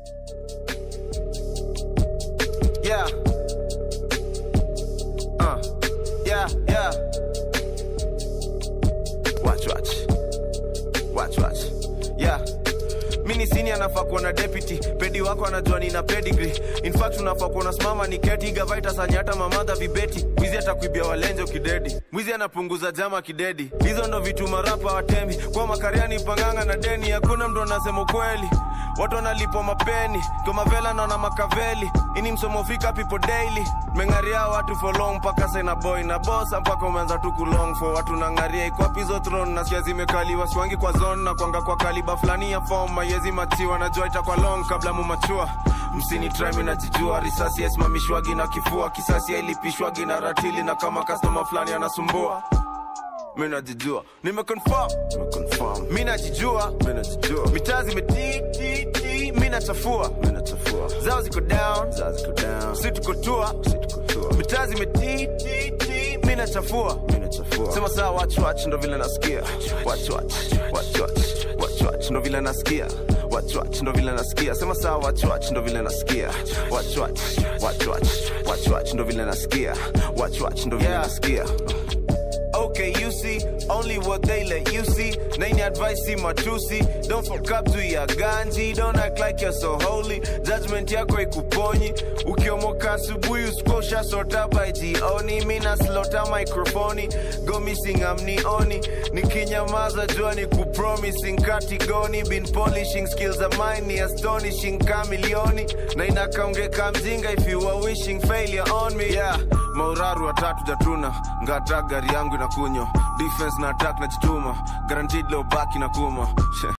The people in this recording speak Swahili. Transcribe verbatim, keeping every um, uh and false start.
Yeah. Uh. Yeah, yeah. Watch, watch. Watch, watch. Yeah. Mini senior nafaa kuwa na deputy. Pedi wako anajua nina pedigree. In fact unafaa kuwa unasimama ni keti. Gavaita sanyata mamadha vibeti. Mwizi atakuibia walenjo kidedi. Mwizi anapunguza jama kidedi. Hizo ndo vitu marapa watemi. Kwa makariani panganga na deni. Hakuna mtu anasema ukweli. Watu wanalipo mapeni. Kama vela na makaveli. Ini msomo fika people daily. Mengaria watu for long. Paka sena boy na boss. Mpaka umeanza tu kulong for watu nangaria. Iko pizo throne. Na siya zimekaliwa swangi kwa zone. Na kuanga kwa kaliba flani ya form. Mayezi machiwa na joita kwa long. Kabla mumachua msini try mi najijua. Risasi ya simamishwagi na kifua. Kisasi ya ilipishwagi na ratili. Na kama customer flani anasumbua mi najijua. Nime confirm Nime confirm mi najijua. Mi najijua. Mitazi meti ti ti mi nachafua. Mi nachafua. Zao ziko down. Zao ziko down. Si tuko tua. Si tuko tua. Mitazi meti ti ti mi nachafua. Mi nachafua. Sema saa watch watch ndo vile nasikia. Watch watch watch watch watch watch ndo vile nasikia. Watch watch ndo vile nasikia. Sema saa watch watch ndo vile nasikia. Watch watch watch watch watch watch ndo vile nasikia. Watch watch ndo vile nasikia. Okay, you see, only what they let you see. Nani advice, see matusi. Don't fuck up to your ganji. Don't act like you're so holy. Judgment yako ikuponyi. Ukiomoka asubuhi usikosha sota by jioni. Mina slota microphone. Go missing amnioni. Nikinyamaza jua ni kupromising katigoni. Been polishing skills of mine ni astonishing kamilioni. Na inakaungeka mjinga if you are wishing failure on me. Yeah, mauraru watatu jatuna. Ngata gari yangu na kunyo. Defense na attack na jituma. Guaranteed low back na kuma.